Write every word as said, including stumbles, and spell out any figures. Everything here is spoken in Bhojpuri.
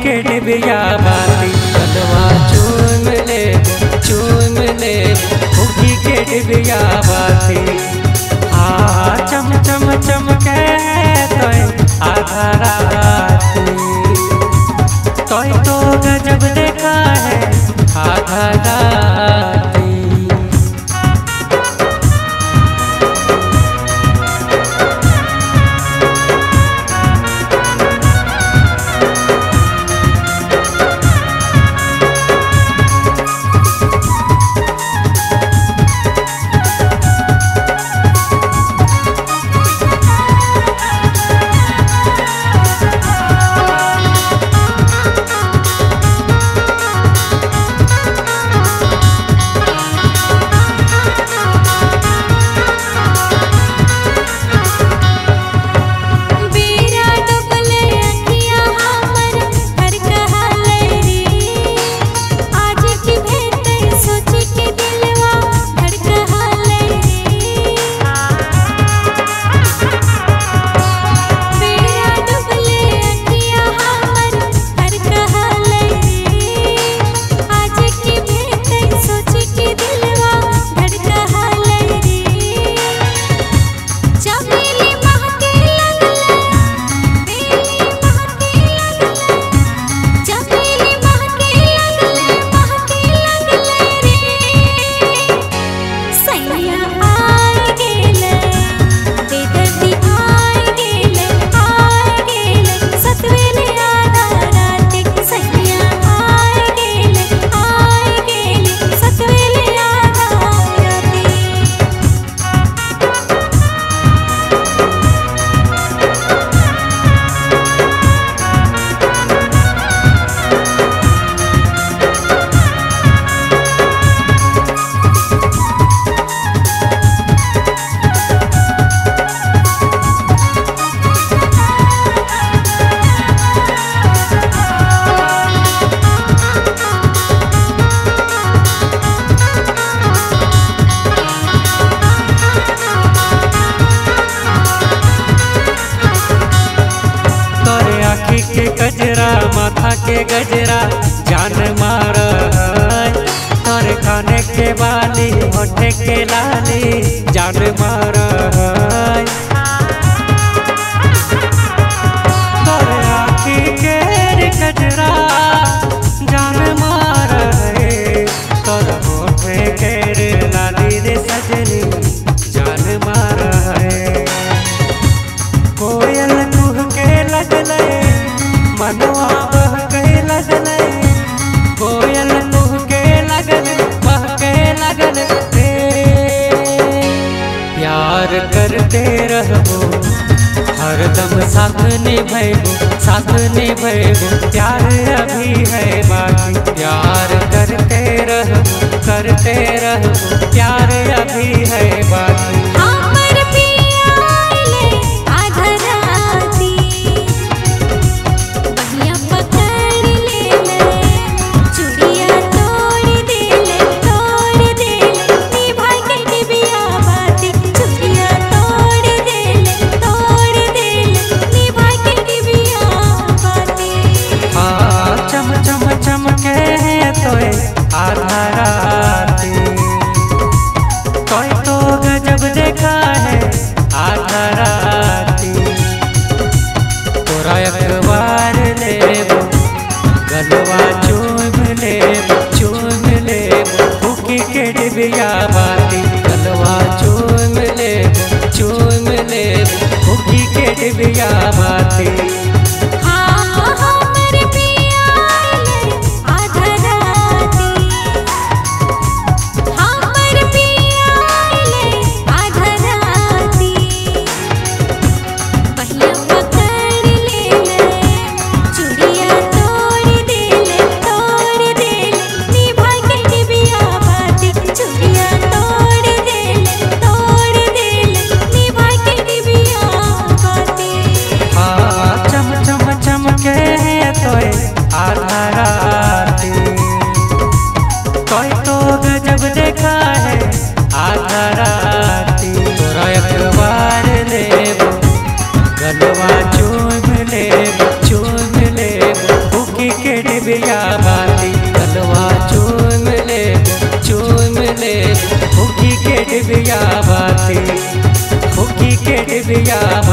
के डिबिया बाती गलवा चूम ले चूम ले फूकी के डिबिया बाती। हाँ चम चम चमके तोय आधा राती तोय तो गजब देखा है आधा राती। के गजरा माथा के गजरा जान मार तोर खाने के बाली होठे के लाली जान मार तोर आँखी के गजरा जान मार तोर होठे के लाली रे सजनी जान मार कोयल कुह के लगले मनवा बह के लगले कोयल कुह के लगले बह के लगले रे प्यार करते रहो हरदम साथ निभैबो साथ निभैबो प्यार अभी है बाकी प्यार करते रहो करते रहो प्यार अभी है बाकी। आधा राती तोय तो गजब देखा है आधा राती तोरा अखबार लेबो गलवा चूम लेबो चूम लेबो फूकी के डिबिया बाती गलवा चूम लेबो चूम लेबो फूकी के डिबिया बाती। बिया